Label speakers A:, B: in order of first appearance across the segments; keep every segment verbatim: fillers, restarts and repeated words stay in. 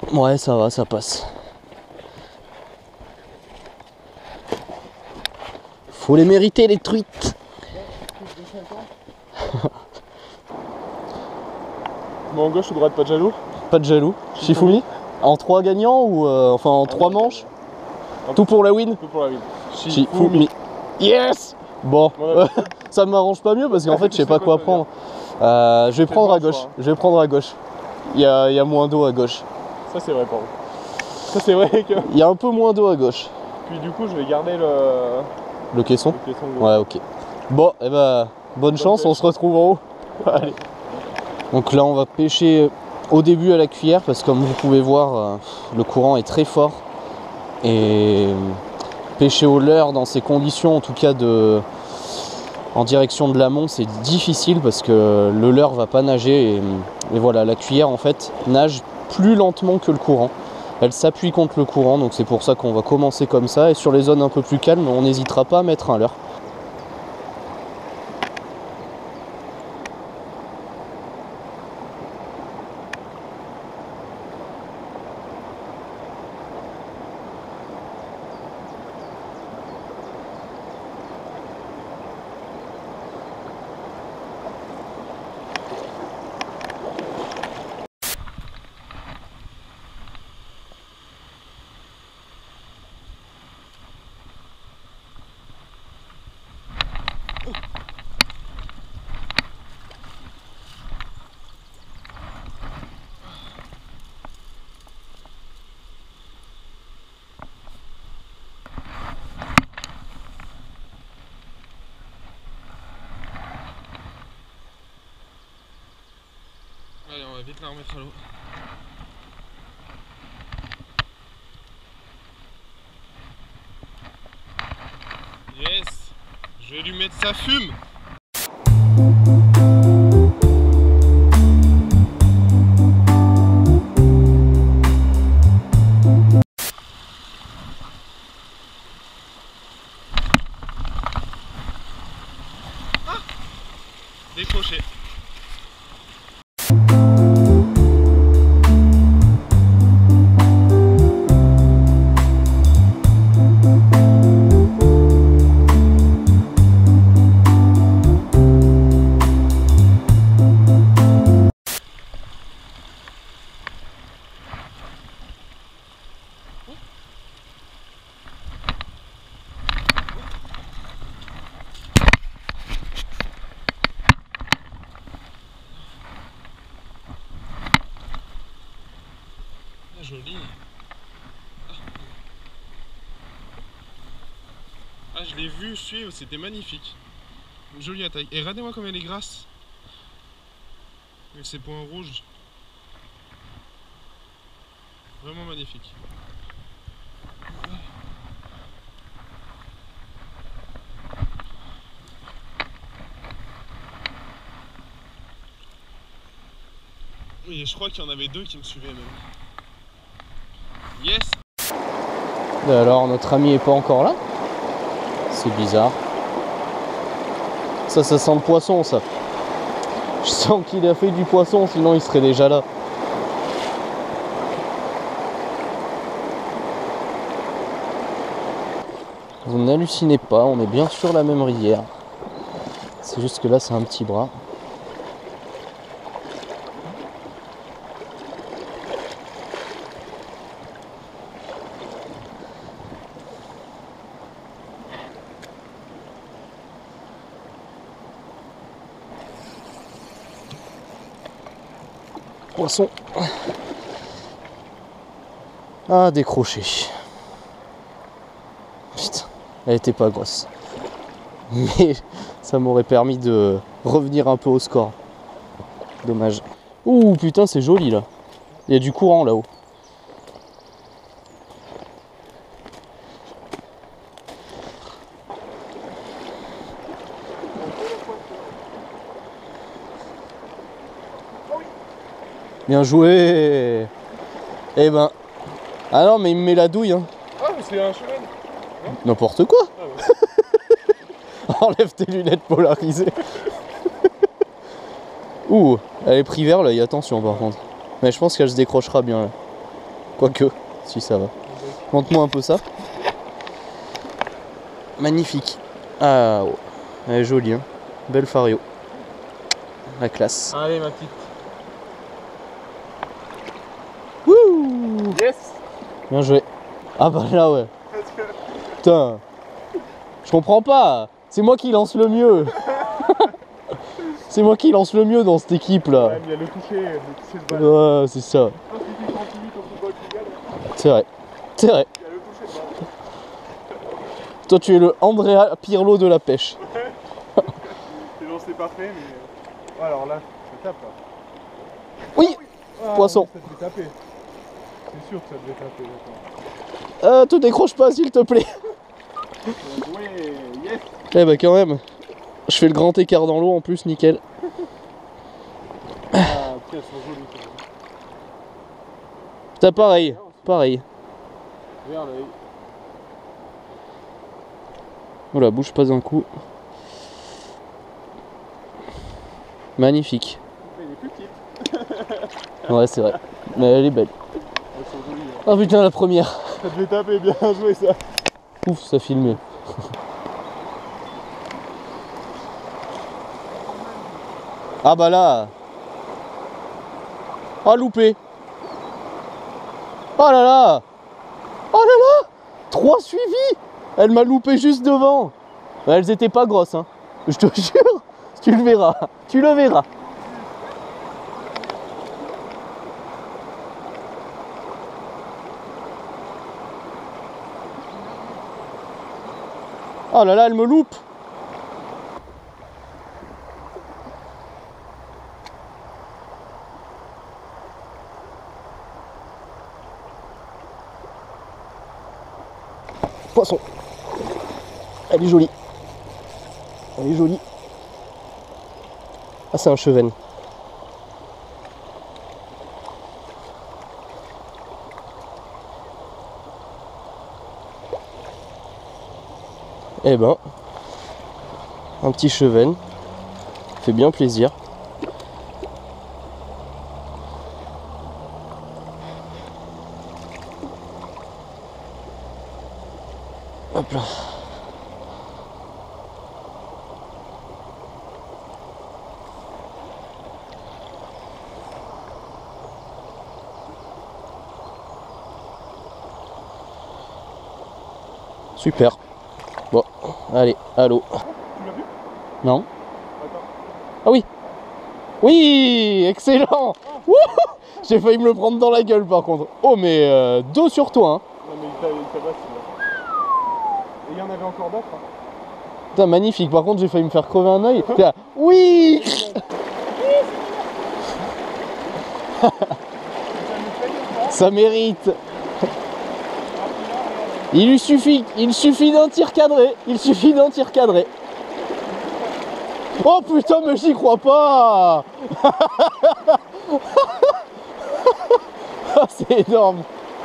A: Ouais, ça va, ça passe. Faut les mériter, les truites.
B: Bon, en gauche ou droite, pas de jaloux?
A: Pas de jaloux. Shifumi. En trois gagnants ou euh, enfin en trois manches? Tout pour la win?
B: Tout pour la win.
A: Shifumi. Yes! Bon,
B: Voilà.
A: ça m'arrange pas mieux parce qu'en fait je sais pas quoi prendre. Euh, je vais prendre
B: bon
A: à gauche.
B: choix, hein.
A: Je vais prendre à gauche. Il y a, il y a moins d'eau à gauche.
B: Ça c'est vrai pour vous. Ça c'est vrai que...
A: Il y a un peu moins d'eau à gauche.
B: Puis du coup je vais garder le...
A: Le caisson?
B: Le caisson de
A: Ouais, ok. Bon, et eh ben, bonne, bonne chance, pêche. On se retrouve en haut. Allez. Donc là on va pêcher au début à la cuillère parce que comme vous pouvez voir, le courant est très fort. Et pêcher au leurre dans ces conditions, en tout cas de... en direction de l'amont, c'est difficile parce que le leurre va pas nager. Et, et voilà, la cuillère en fait nage plus lentement que le courant. Elle s'appuie contre le courant, donc c'est pour ça qu'on va commencer comme ça. Et sur les zones un peu plus calmes, on n'hésitera pas à mettre un leurre.
B: Allez, on va vite la remettre à l'eau. Yes! Je vais lui mettre sa fume! Ah! Décroché. Joli. Ah, je l'ai vu suivre, c'était magnifique. Une jolie attaque. Et regardez-moi comme elle est grasse. Avec ses points rouges. Vraiment magnifique. Oui, et je crois qu'il y en avait deux qui me suivaient même. Yes!
A: Et alors, notre ami est pas encore là? C'est bizarre. Ça, ça sent le poisson, ça. Je sens qu'il a fait du poisson, sinon il serait déjà là. Vous n'hallucinez pas, on est bien sur la même rivière. C'est juste que là, c'est un petit bras. Poisson. Ah, décroché. Putain, elle était pas grosse. Mais ça m'aurait permis de revenir un peu au score. Dommage. Ouh, putain, c'est joli là. Il y a du courant là-haut. Bien joué. Eh ben. Ah non, mais il me met la douille. Hein.
B: Ah, mais c'est un cheval.
A: N'importe quoi.
B: Ah ouais.
A: Enlève tes lunettes polarisées. Ouh, elle est pris vers l'œil, attention par contre. Mais je pense qu'elle se décrochera bien là. Quoique, si ça va. Montre-moi un peu ça. Magnifique. Ah, ouais. Elle est jolie, hein. Belle Fario. La classe.
B: Allez, ma petite.
A: Wouh!
B: Yes!
A: Bien joué. Ah bah là, ouais. Putain. Je comprends pas. C'est moi qui lance le mieux. C'est moi qui lance le mieux dans cette équipe là.
B: Ouais, mais il y a le toucher, le toucher de balle.
A: Ouais, c'est ça. C'est vrai. C'est vrai.
B: Il y a le toucher de balle.
A: Toi, tu es le Andrea Pirlo de la pêche.
B: Sinon, c'est pas fait, mais. Ouais, alors là, ça tape là.
A: Oui!
B: Ah,
A: Poisson.
B: Ça devait taper. C'est sûr que ça devait taper.
A: Euh, te décroche pas, s'il te plaît.
B: Ouais, yes!
A: Eh bah, quand même. Je fais le grand écart dans l'eau en plus, nickel.
B: Ah, tiens, elles sont jolies.
A: T'as pareil. Pareil.
B: Regarde l'œil.
A: Voilà, bouge pas un coup. Magnifique.
B: Elle est plus petite.
A: Ouais, c'est vrai. Mais elle est belle.
B: Elles sont jolies. Hein.
A: Oh putain, la première.
B: Ça devait taper, bien joué ça.
A: Ouf, ça filmait. Ah bah là. Oh, loupé. Oh là là. Oh là là. Trois suivis. Elle m'a loupé juste devant. Elles étaient pas grosses, hein. Je te jure. Tu le verras. Tu le verras. Oh là là, elle me loupe. Poisson. Elle est jolie. Elle est jolie. Ah, c'est un chevenne. Eh ben, un petit chevenne. Fait bien plaisir. Hop là. Super. Bon, allez, allô.
B: Tu l'as vu?
A: Non?
B: Attends.
A: Ah oui. Oui, excellent. Wouhou. J'ai failli me le prendre dans la gueule par contre. Oh mais euh, dos sur toi, hein.
B: Non mais il t'a- il tabasse celui-là. Et il y en avait encore d'autres. Hein.
A: Putain, magnifique. Par contre, j'ai failli me faire crever un œil. Là, oui. Ça mérite. Il lui suffit, il suffit d'un tir cadré. Il suffit d'un tir cadré. Oh putain, mais j'y crois pas. Oh, c'est énorme.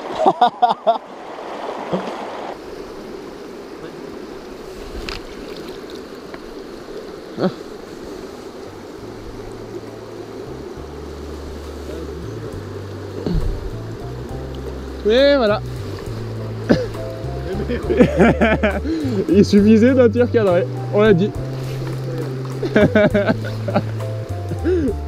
A: Et voilà. Il suffisait d'un tir cadré, on l'a dit.